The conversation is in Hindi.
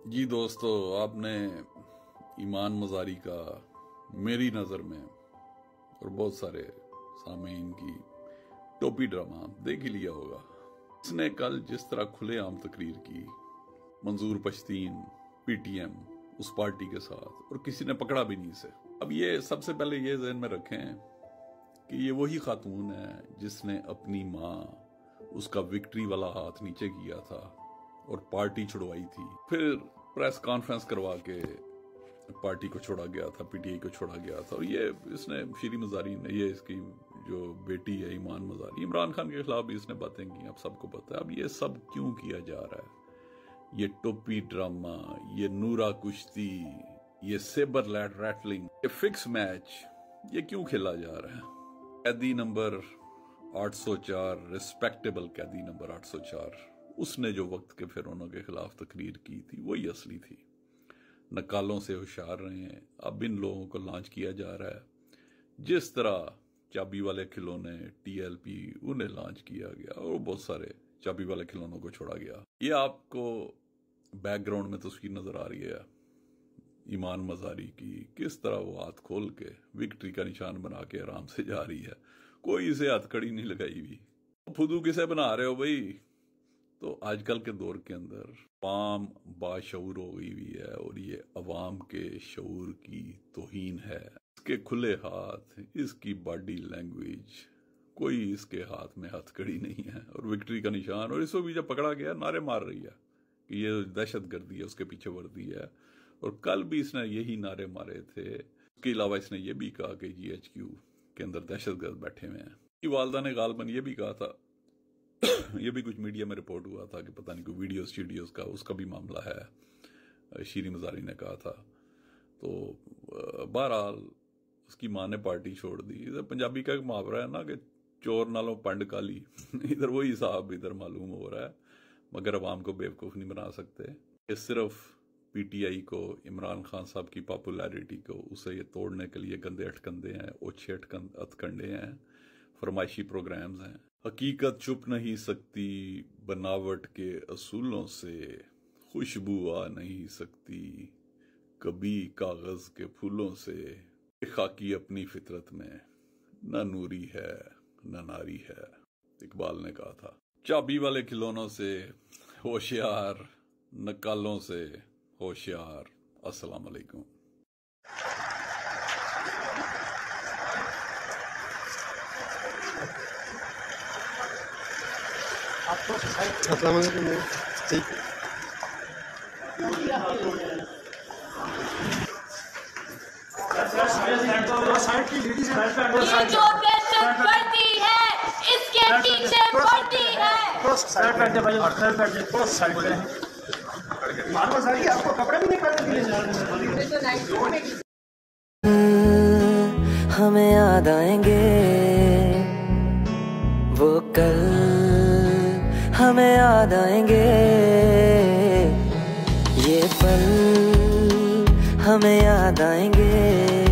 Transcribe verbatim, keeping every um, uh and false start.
जी दोस्तों, आपने ईमान मज़ारी का मेरी नज़र में और बहुत सारे सामीन की टोपी ड्रामा देख ही लिया होगा। इसने कल जिस तरह खुलेआम तकरीर की मंजूर पश्तीन पीटीएम उस पार्टी के साथ, और किसी ने पकड़ा भी नहीं इसे। अब ये सबसे पहले ये ज़हन में रखें कि ये वही खातून है जिसने अपनी माँ उसका विक्ट्री वाला हाथ नीचे किया था और पार्टी छुड़वाई थी। फिर प्रेस कॉन्फ्रेंस करवा के पार्टी को छोड़ा गया था, पीटीआई को छोड़ा गया था। और ये इसने शीरी मज़ारी ने, ये इसकी जो बेटी है ईमान मज़ारी, इमरान खान के खिलाफ भी इसने बातें की, अब सबको पता है। अब ये सब क्यों किया जा रहा है? ये टोपी ड्रामा, ये नूरा कुश्ती, ये सेबर लैट रैटलिंग, ये फिक्स मैच, ये क्यों खेला जा रहा है? कैदी नंबर आठ सौ चार, रिस्पेक्टेबल कैदी नंबर आठ सौ चार, उसने जो वक्त के फिरौनों के खिलाफ तकरीर की थी वही असली थी। नकालों से होशियार रहे हैं। अब इन लोगों को लॉन्च किया जा रहा है जिस तरह चाबी वाले खिलौने टीएलपी उन्हें लॉन्च किया गया और बहुत सारे चाबी वाले खिलौनों को छोड़ा गया। ये आपको बैकग्राउंड में तस्वीर नजर आ रही है ईमान मज़ारी की, किस तरह वो हाथ खोल के विक्ट्री का निशान बना के आराम से जा रही है। कोई इसे हथकड़ी नहीं लगाई हुई। फुदू किसे बना रहे हो भाई? तो आजकल के दौर के अंदर अवाम बाशऊर हो गई हुई है और ये अवाम के शऊर की तौहीन है। इसके खुले हाथ, इसकी बॉडी लैंग्वेज, कोई इसके हाथ में हथकड़ी नहीं है और विक्ट्री का निशान। और इसको भी जब पकड़ा गया नारे मार रही है कि ये दहशत गर्दी है, उसके पीछे वर्दी है। और कल भी इसने यही नारे मारे थे। इसके अलावा इसने ये भी कहा कि जीएचक्यू के अंदर दहशत गर्द बैठे हुए हैं। की वालदा ने गालबन ये भी कहा था, ये भी कुछ मीडिया में रिपोर्ट हुआ था कि पता नहीं कोई वीडियोस वीडियोस का उसका भी मामला है, शीरी मज़ारी ने कहा था। तो बहरहाल उसकी माँ ने पार्टी छोड़ दी। इधर पंजाबी का एक मुहावरा है ना कि चोर नालों पंड काली, इधर वही हिसाब इधर मालूम हो रहा है। मगर अवाम को बेवकूफ़ नहीं बना सकते। ये सिर्फ पीटीआई को, इमरान खान साहब की पॉपुलैरिटी को, उसे ये तोड़ने के लिए गंदे अटकंदे हैं, ओछे अटकंडे हैं, फरमाइशी प्रोग्राम्स हैं। हकीकत छुप नहीं सकती बनावट के असूलों से, खुशबू आ नहीं सकती कभी कागज के फूलों से। खाकी अपनी फितरत में न नूरी है न नारी है, इकबाल ने कहा था। चाबी वाले खिलौनों से होशियार, नकालों से होशियार। अस्सलाम वालेकुम। अस्सलाम वालेकुम। ठीक ये जो दहशत बढ़ती है इसके पीछे पड़ती है। सर बैठ भाई, और सर बैठ जाए तो साइड पे मारो सारी। आपको कपड़े भी नहीं पहनने दिए। हमें याद आएंगे वो कल, हमें याद आएंगे ये पल, हमें याद आएंगे।